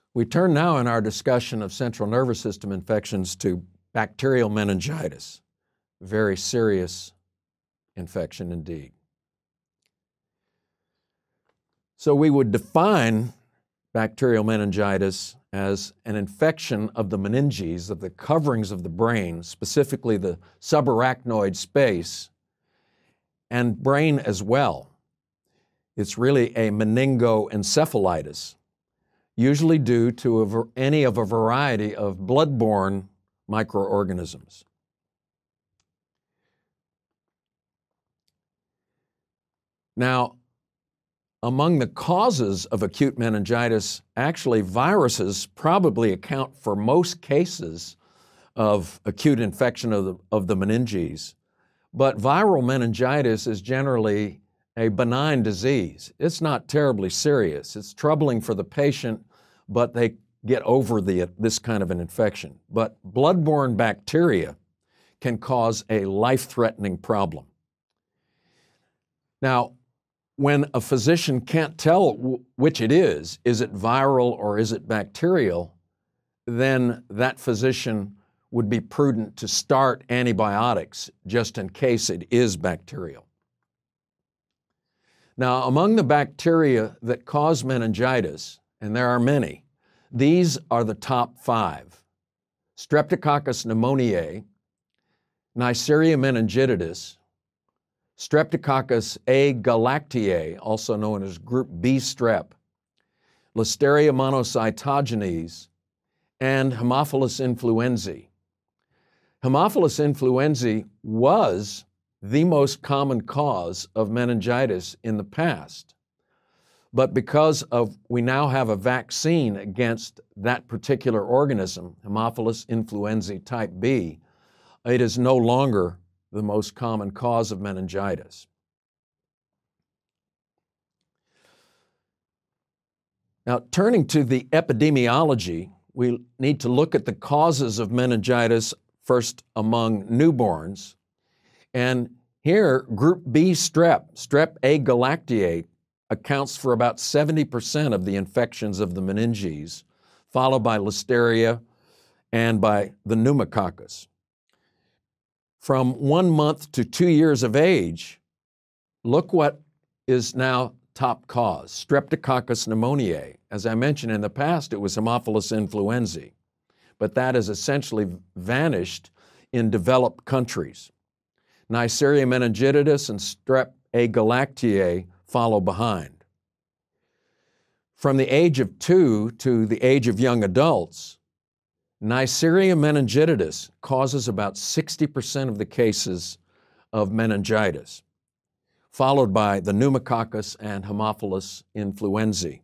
We turn now in our discussion of central nervous system infections to bacterial meningitis, a very serious infection indeed. So we would define bacterial meningitis as an infection of the meninges, of the coverings of the brain, specifically the subarachnoid space, and brain as well. It's really a meningoencephalitis, usually due to any of a variety of blood-borne microorganisms. Now, among the causes of acute meningitis, actually viruses probably account for most cases of acute infection of the meninges. But viral meningitis is generally a benign disease. It's not terribly serious. It's troubling for the patient, but they get over this kind of an infection. But blood-borne bacteria can cause a life-threatening problem. Now, when a physician can't tell which it is it viral or is it bacterial, then that physician would be prudent to start antibiotics just in case it is bacterial. Now, among the bacteria that cause meningitis, and there are many, these are the top 5. Streptococcus pneumoniae, Neisseria meningitidis, Streptococcus agalactiae, also known as group B strep, Listeria monocytogenes, and Haemophilus influenzae. Haemophilus influenzae was the most common cause of meningitis in the past. But because we now have a vaccine against that particular organism, Haemophilus influenzae type B, it is no longer the most common cause of meningitis. Now, turning to the epidemiology, we need to look at the causes of meningitis first among newborns. And here, group B strep, Strep agalactiae, accounts for about 70% of the infections of the meninges, followed by Listeria and by the pneumococcus. From 1 month to 2 years of age, look what is now top cause, Streptococcus pneumoniae. As I mentioned in the past, it was Haemophilus influenzae, but that has essentially vanished in developed countries. Neisseria meningitidis and Strep agalactiae follow behind. From the age of 2 to the age of young adults, Neisseria meningitidis causes about 60% of the cases of meningitis, followed by the pneumococcus and Haemophilus influenzae.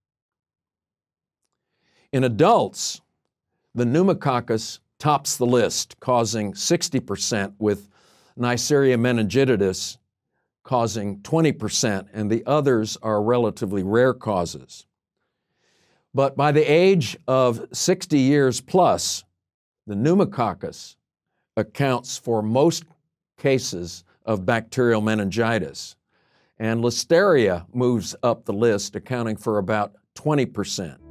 In adults, the pneumococcus tops the list, causing 60%, with Neisseria meningitidis causing 20%, and the others are relatively rare causes. But by the age of 60 years plus, the pneumococcus accounts for most cases of bacterial meningitis, and Listeria moves up the list, accounting for about 20%.